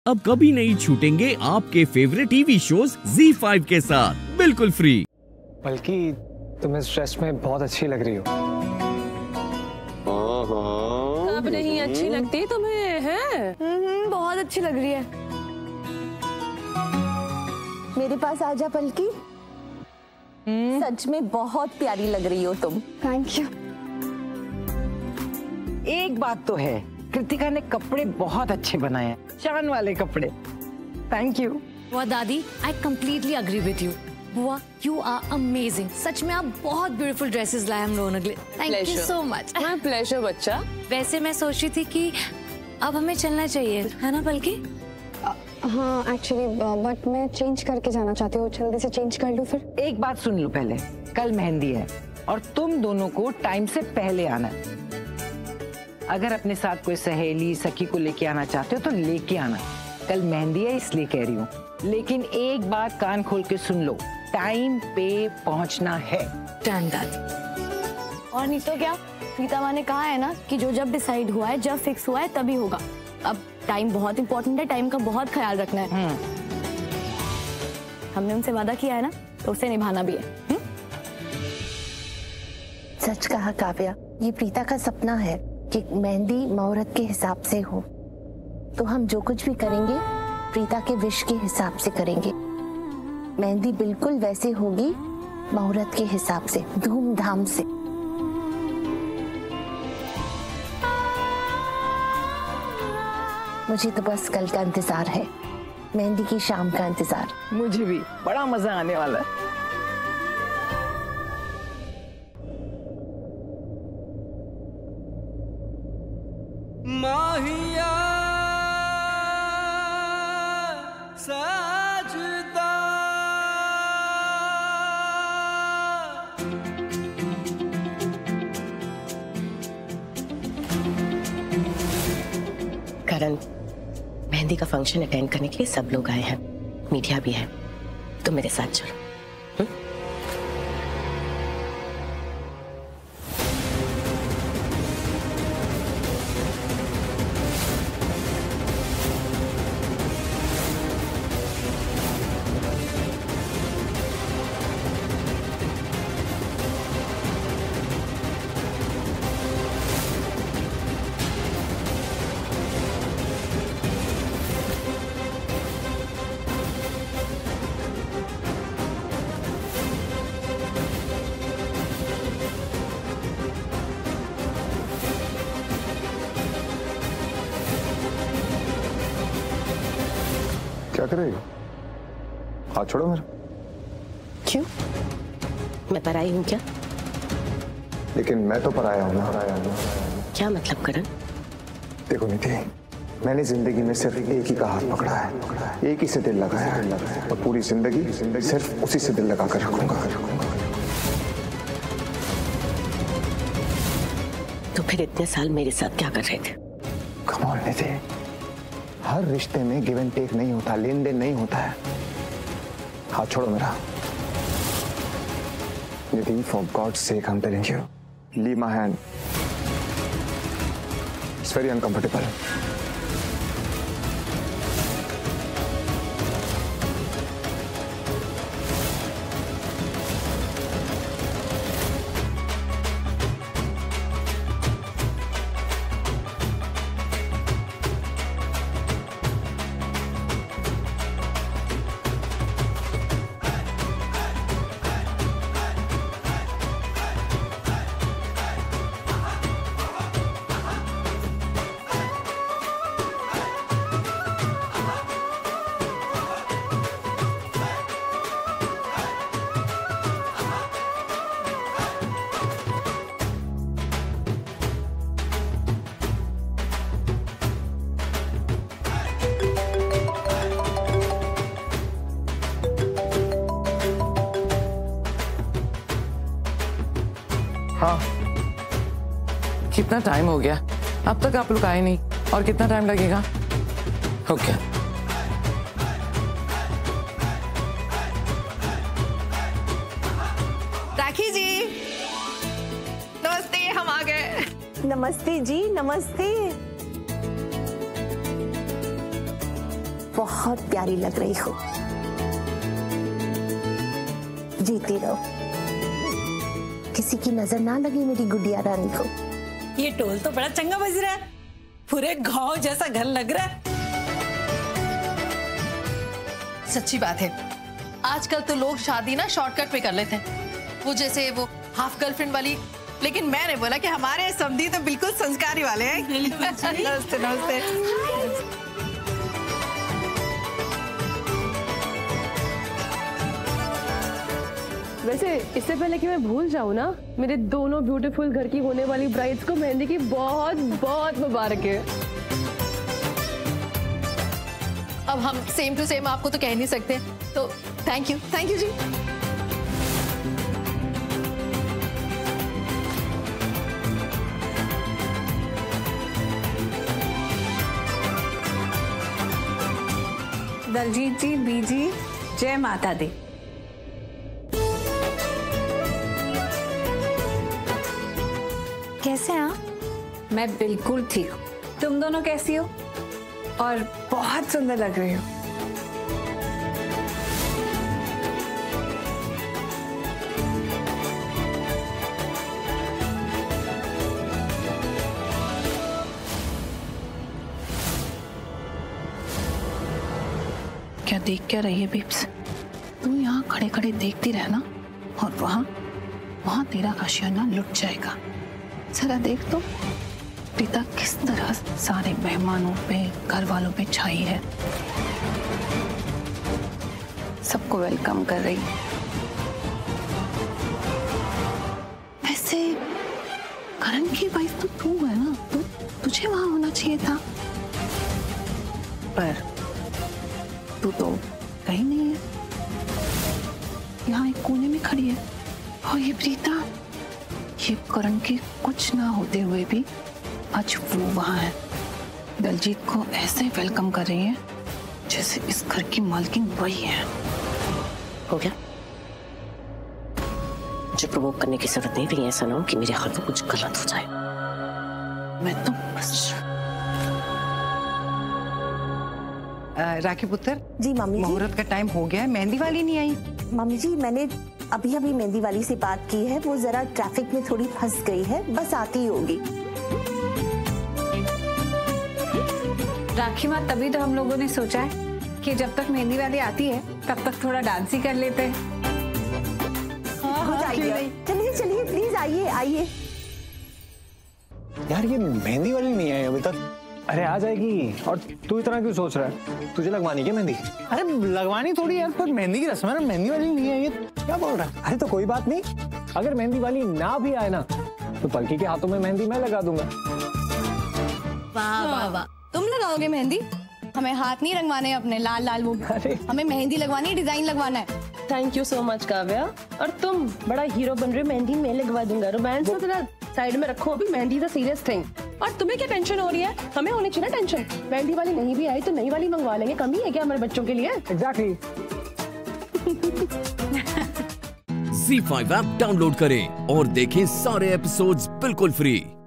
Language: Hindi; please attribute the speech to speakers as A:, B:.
A: अब कभी नहीं छूटेंगे आपके फेवरेट टीवी शोज ZEE5 के साथ बिल्कुल फ्री।
B: बल्कि तुम इस ड्रेस में बहुत अच्छी लग रही हो।
C: अब नहीं अच्छी लगती तुम्हें है?
D: बहुत अच्छी लग रही है। मेरे पास आजा पलकी। सच में बहुत प्यारी लग रही हो तुम। Thank you.
E: एक बात तो है, कृतिका ने कपड़े बहुत अच्छे बनाए हैं, शान वाले कपड़े। Thank you.
F: बुआ दादी, I completely agree with you. बुआ, यू आर अमेजिंग। सच में आप बहुत ब्यूटीफुल ड्रेसेस लाए हम लोगों के लिए। Thank you so much.
C: My pleasure बच्चा।
F: वैसे मैं सोच रही थी कि अब हमें चलना चाहिए, है ना पलकी?
D: हाँ एक्चुअली बट मैं चेंज करके जाना चाहती हूँ। जल्दी से चेंज कर लूँ फिर।
E: एक बात सुन लो पहले, कल मेहंदी है और तुम दोनों को टाइम से पहले आना है। अगर अपने साथ कोई सहेली सखी को लेके आना चाहते हो तो लेके आना। कल मेहंदी है इसलिए कह रही हूँ, लेकिन एक बात कान खोल के सुन लो, टाइम पे पहुँचना है।
F: डन दादी।
D: और नहीं तो क्या, प्रीता माँ ने कहा है ना कि जो जब डिसाइड हुआ है, जब फिक्स हुआ है तभी होगा। अब टाइम बहुत इंपॉर्टेंट है, टाइम का बहुत ख्याल रखना है। हमने उनसे वादा किया है ना, तो उसे निभाना भी है।
G: सच कहा काव्या, ये प्रीता का सपना है कि मेहंदी मुहूर्त के हिसाब से हो, तो हम जो कुछ भी करेंगे प्रीता के विश के हिसाब से करेंगे। मेहंदी बिल्कुल वैसे होगी मुहूर्त के हिसाब से, धूमधाम से। मुझे तो बस कल का इंतजार है, मेहंदी की शाम का इंतजार।
E: मुझे भी बड़ा मजा आने वाला है।
H: माहिया साजदा
G: करण, मेहंदी का फंक्शन अटेंड करने के लिए सब लोग आए हैं, मीडिया भी है, तुम मेरे साथ चलो।
I: क्या करेगी? हाथ छोड़ो मेरा।
G: क्यों? मैं पराई हूँ क्या?
I: लेकिन मैं तो पराया हूँ ना।
G: क्या मतलब करण?
I: देखो निधि, मैंने जिंदगी में सिर्फ एक ही का हाथ पकड़ा है, एक ही से दिल लगाया है, और पूरी जिंदगी सिर्फ उसी से दिल लगा कर रखूंगा।
G: तो फिर इतने साल मेरे साथ क्या कर रहे थे?
I: कम ऑन निधि, हर रिश्ते में गिव एंड टेक नहीं होता, लेन देन नहीं होता है। हाथ छोड़ो मेरा। Nidhi, for God's sake I am telling you, leave my hand. It's very uncomfortable.
J: हाँ, कितना टाइम हो गया, अब तक आप लोग आए नहीं, और कितना टाइम लगेगा? ओके।
C: राखी जी, नमस्ते, हम आ गए।
D: नमस्ते जी, नमस्ते।
G: बहुत प्यारी लग रही हो। जीती रहो, किसी की नजर ना लगे मेरी गुड़िया रानी को।
H: ये टोल तो बड़ा चंगा बज रहा है, पूरे गांव जैसा घर लग रहा है।
C: सच्ची बात है, आजकल तो लोग शादी ना शॉर्टकट में कर लेते हैं, वो जैसे वो हाफ गर्लफ्रेंड वाली। लेकिन मैंने बोला कि हमारे समधी तो बिल्कुल संस्कारी वाले हैं। नमस्ते नमस्ते।
K: वैसे इससे पहले कि मैं भूल जाऊं ना, मेरे दोनों ब्यूटीफुल घर की होने वाली ब्राइड्स को मेहंदी की बहुत बहुत मुबारक है।
C: अब हम सेम टू सेम आपको तो कह नहीं सकते, तो थैंक यू जी।
H: दलजीत जी, बीजी, जय माता दी।
F: कैसे हैं आप?
H: मैं बिल्कुल ठीक हूँ, तुम दोनों कैसी हो? और बहुत सुंदर लग रही हो।
L: क्या देख क्या रही है बीप्स? तू यहाँ खड़े खड़े देखती रहना और वहाँ तेरा आशियाना लुट जाएगा। जरा देख तो प्रीता किस तरह सारे मेहमानों पे, घर वालों पे छाई है, सबको वेलकम कर रही। वैसे करण की वाइफ तो तू है ना, तो तुझे वहां होना चाहिए था, पर तू तो कहीं नहीं है, यहाँ एक कोने में खड़ी है। और ये प्रीता, ये करण के कुछ ना होते हुए भी आज वो वहां है, दलजीत को ऐसे वेलकम कर रही है जैसे इस घर की मालकिन वही है।
M: हो गया, मुझे प्रवोक करने की जरूरत नहीं रही, ऐसा ना हो कि मेरे हाथों कुछ गलत हो जाए।
L: मैं तो बस
E: राखी पुत्र
G: जी मम्मी जी।
E: मुहूर्त का टाइम हो गया है, मेहंदी वाली नहीं आई।
G: मम्मी जी, मैंने अभी मेहंदी वाली से बात की है, वो जरा ट्रैफिक में थोड़ी फंस गई है, बस आती ही होगी।
H: राखी माँ, तभी तो हम लोगों ने सोचा है कि जब तक मेहंदी वाली आती है तब तक थोड़ा डांस ही कर लेते हैं।
G: चलिए चलिए प्लीज आइए आइए।
B: यार ये मेहंदी वाली नहीं आई अभी तक। अरे आ जाएगी, और तू इतना क्यों सोच रहा है? तुझे लगवानी क्या मेहंदी?
N: अरे लगवानी थोड़ी यार, पर मेहंदी की रस्म है ना, मेहंदी वाली नहीं है, ये क्या बोल रहा है?
B: अरे तो कोई बात नहीं, अगर मेहंदी वाली ना भी आए ना तो पलकी के हाथों में मेहंदी मैं लगा दूंगा।
D: वाह वाह वाह, तुम लगाओगे मेहंदी? हमें हाथ नहीं रंगवाने अपने लाल लाल वो, हमें मेहंदी लगवानी है, डिजाइन लगवाना है।
K: Thank you so much Kavya. और तुम बड़ा हीरो बन रहे हो, मेहंदी मैं लगवा दूंगा। रोमांस को थोड़ा साइड में रखो, अभी mehndi is a serious thing. और तुम्हें क्या टेंशन हो रही है? हमें होनी चाहिए ना टेंशन। मेहंदी वाली नहीं भी आई तो नई वाली मंगवा लेंगे, कमी है क्या हमारे बच्चों के लिए?
B: एग्जैक्टली।
A: ZEE5 ऐप डाउनलोड करें और देखें सारे एपिसोड्स बिल्कुल फ्री।